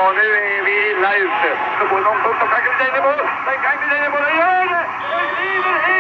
nu är vi illa ute. Så får någon punkt och kan glida in i mål. Den kan glida in i mål. Den gör det! Den glider in!